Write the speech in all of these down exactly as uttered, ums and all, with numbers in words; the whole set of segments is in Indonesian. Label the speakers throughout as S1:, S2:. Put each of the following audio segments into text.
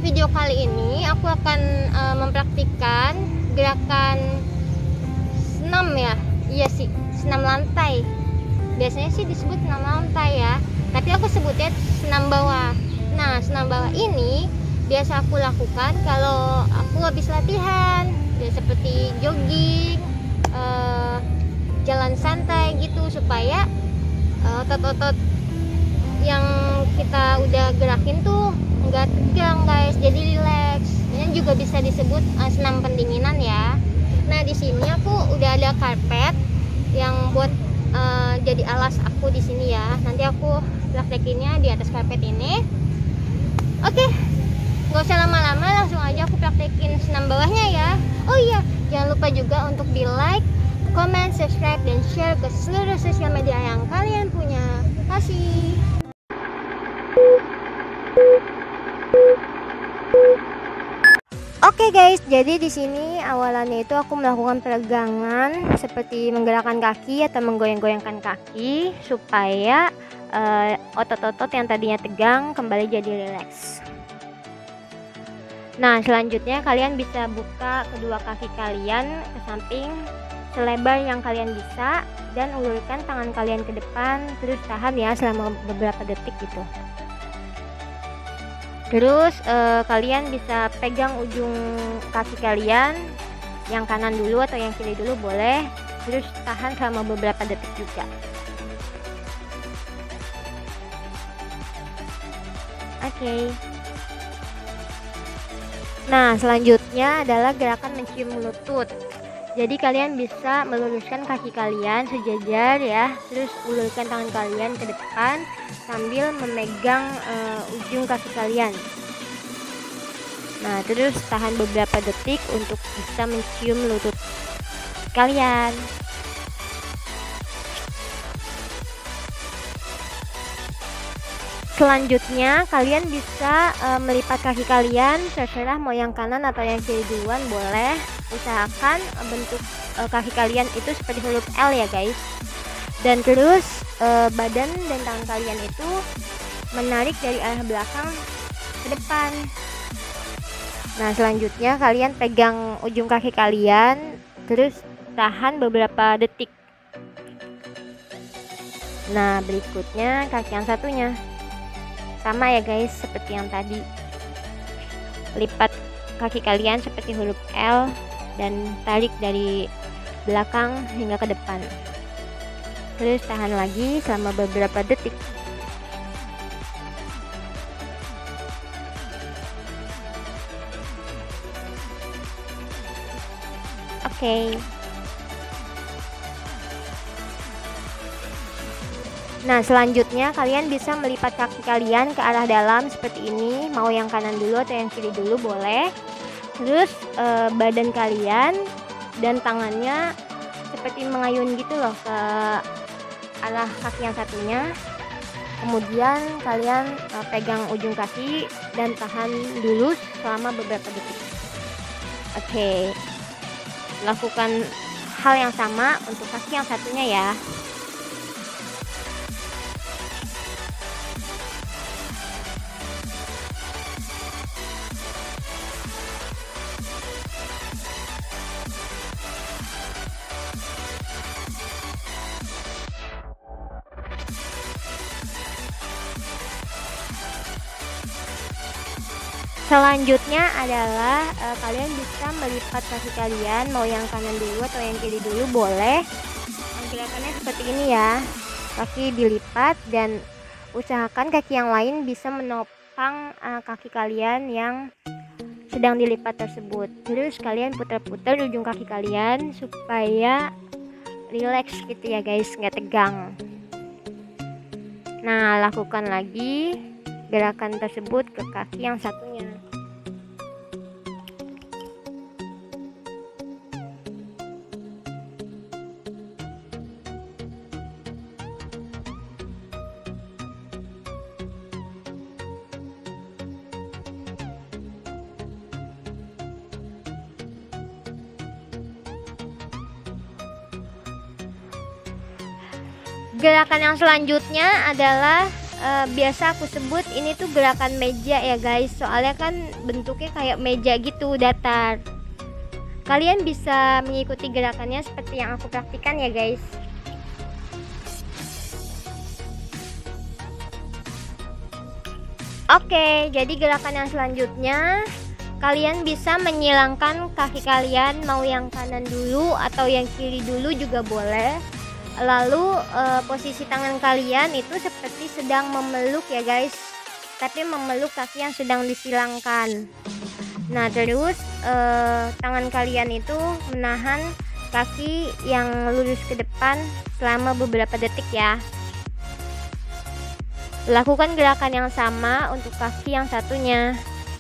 S1: video kali ini aku akan uh, mempraktikkan gerakan senam ya. Iya sih, senam lantai. Biasanya sih disebut senam lantai ya, tapi aku sebutnya senam bawah. Nah, senam bawah ini biasa aku lakukan kalau aku habis latihan, ya seperti jogging, uh, jalan santai gitu, supaya uh, otot-otot yang kita udah gerakin tuh nggak tegang guys, jadi relax. Ini juga bisa disebut uh, senam pendinginan ya. Nah, di sini aku udah ada karpet yang buat uh, jadi alas aku di sini ya. Nanti aku praktekinnya di atas karpet ini. Oke, nggak usah lama-lama, langsung aja aku praktekin senam bawahnya ya. Oh iya, jangan lupa juga untuk di like, comment, subscribe, dan share ke seluruh sosial media yang kalian punya. Terima kasih. Oke guys, jadi di sini awalannya itu aku melakukan peregangan seperti menggerakkan kaki atau menggoyang-goyangkan kaki supaya uh, otot-otot yang tadinya tegang kembali jadi rileks. Nah, selanjutnya kalian bisa buka kedua kaki kalian ke samping selebar yang kalian bisa dan ulurkan tangan kalian ke depan, terus tahan ya selama beberapa detik gitu. Terus eh, kalian bisa pegang ujung kaki kalian, yang kanan dulu atau yang kiri dulu boleh, terus tahan selama beberapa detik juga. Oke. Okay. Nah, selanjutnya adalah gerakan mencium lutut. Jadi kalian bisa meluruskan kaki kalian sejajar ya, terus ulurkan tangan kalian ke depan sambil memegang uh, ujung kaki kalian. Nah, terus tahan beberapa detik untuk bisa mencium lutut kalian. Selanjutnya kalian bisa uh, melipat kaki kalian, terserah mau yang kanan atau yang kiri duluan boleh. Usahakan uh, bentuk uh, kaki kalian itu seperti huruf L ya guys. Dan terus uh, badan dan tangan kalian itu menarik dari arah belakang ke depan. Nah, selanjutnya kalian pegang ujung kaki kalian, terus tahan beberapa detik. Nah, berikutnya kaki yang satunya. Sama ya guys, seperti yang tadi. Lipat kaki kalian seperti huruf L dan tarik dari belakang hingga ke depan. Terus tahan lagi selama beberapa detik. Oke. Okay. Nah, selanjutnya kalian bisa melipat kaki kalian ke arah dalam seperti ini, mau yang kanan dulu atau yang kiri dulu boleh. Terus eh, badan kalian dan tangannya seperti mengayun gitu loh ke arah kaki yang satunya. Kemudian kalian eh, pegang ujung kaki dan tahan dulu selama beberapa detik. Oke. Okay. Lakukan hal yang sama untuk kaki yang satunya ya. Selanjutnya adalah uh, kalian bisa melipat kaki kalian, mau yang kanan dulu atau yang kiri dulu boleh. Gerakannya seperti ini ya, kaki dilipat dan usahakan kaki yang lain bisa menopang uh, kaki kalian yang sedang dilipat tersebut. Terus kalian putar-putar ujung kaki kalian supaya rileks gitu ya guys, nggak tegang. Nah, lakukan lagi gerakan tersebut ke kaki yang satunya. Gerakan yang selanjutnya adalah uh, biasa aku sebut ini tuh gerakan meja ya guys, soalnya kan bentuknya kayak meja gitu, datar. Kalian bisa mengikuti gerakannya seperti yang aku praktikan ya guys. Oke, jadi gerakan yang selanjutnya kalian bisa menyilangkan kaki kalian, mau yang kanan dulu atau yang kiri dulu juga boleh. Lalu eh, posisi tangan kalian itu seperti sedang memeluk ya guys, tapi memeluk kaki yang sedang disilangkan. Nah terus eh, tangan kalian itu menahan kaki yang lurus ke depan selama beberapa detik ya. Lakukan gerakan yang sama untuk kaki yang satunya.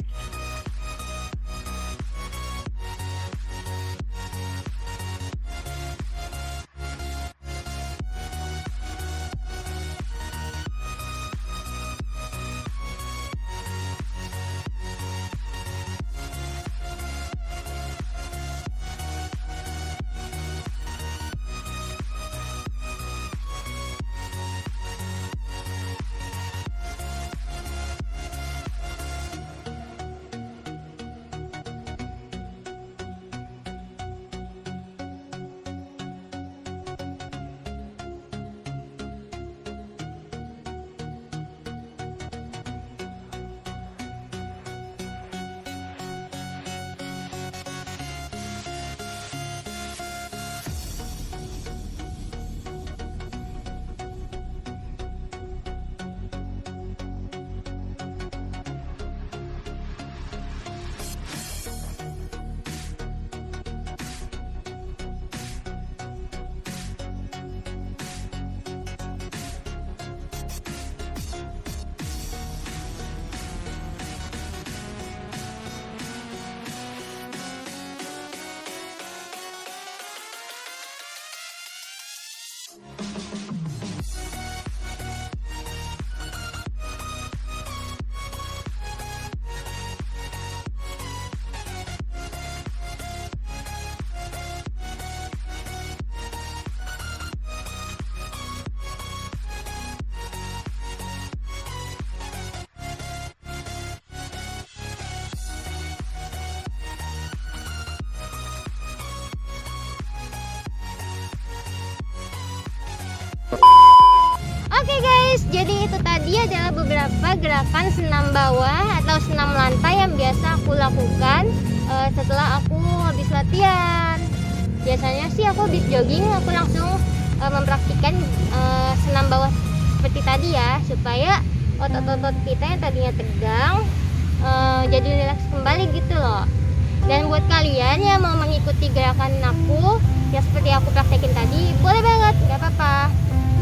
S1: Oke guys, jadi itu tadi adalah beberapa gerakan senam bawah atau senam lantai yang biasa aku lakukan uh, setelah aku habis latihan. Biasanya sih aku habis jogging aku langsung uh, mempraktikkan uh, senam bawah seperti tadi ya, supaya otot-otot kita yang tadinya tegang uh, jadi rileks kembali gitu loh. Dan buat kalian yang mau mengikuti gerakan aku ya seperti aku praktekin tadi, boleh banget, nggak apa-apa.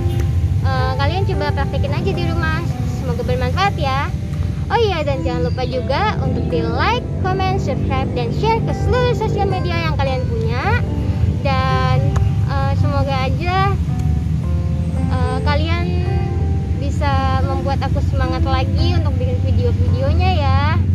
S1: Uh, kalian coba praktekin aja di rumah, semoga bermanfaat ya. Oh iya, dan jangan lupa juga untuk di like, comment, subscribe, dan share ke seluruh sosial media yang kalian punya. Dan uh, semoga aja uh, kalian bisa membuat aku semangat lagi untuk bikin video-videonya ya.